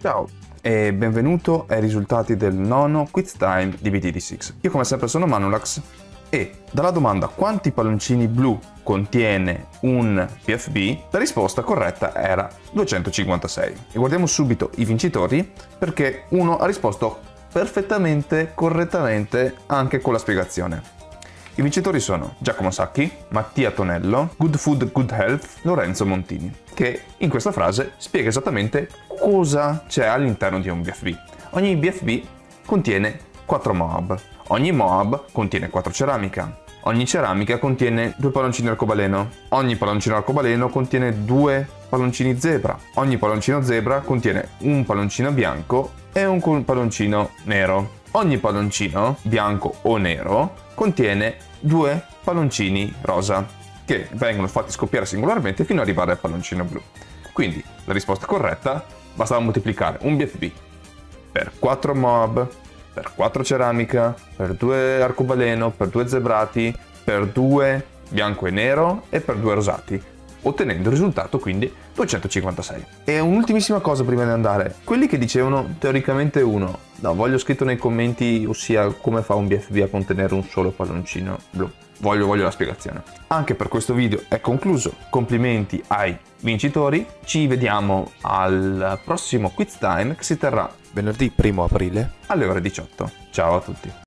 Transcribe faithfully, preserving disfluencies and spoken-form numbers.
Ciao e benvenuto ai risultati del nono Quiz Time di B T D sei. Io come sempre sono Manulax e dalla domanda quanti palloncini blu contiene un P F B, la risposta corretta era duecentocinquantasei. E guardiamo subito i vincitori perché uno ha risposto perfettamente, correttamente anche con la spiegazione. I vincitori sono Giacomo Sacchi, Mattia Tonello, Good Food Good Health, Lorenzo Montini, che in questa frase spiega esattamente cosa c'è all'interno di un B F B. Ogni B F B contiene quattro Moab, ogni Moab contiene quattro ceramica, ogni ceramica contiene due palloncini arcobaleno, ogni palloncino arcobaleno contiene due palloncini zebra, ogni palloncino zebra contiene un palloncino bianco e un palloncino nero. Ogni palloncino, bianco o nero, contiene due palloncini rosa, che vengono fatti scoppiare singolarmente fino ad arrivare al palloncino blu. Quindi la risposta corretta bastava moltiplicare un B F B per quattro Moab, per quattro ceramica, per due arcobaleno, per due zebrati, per due bianco e nero e per due rosati, ottenendo il risultato quindi duecentocinquantasei. E un'ultimissima cosa prima di andare: quelli che dicevano teoricamente uno, no, voglio scritto nei commenti, ossia come fa un B F B a contenere un solo palloncino blu. Voglio, voglio la spiegazione. Anche per questo video è concluso, complimenti ai vincitori, ci vediamo al prossimo Quiz Time che si terrà venerdì primo aprile alle ore diciotto. Ciao a tutti.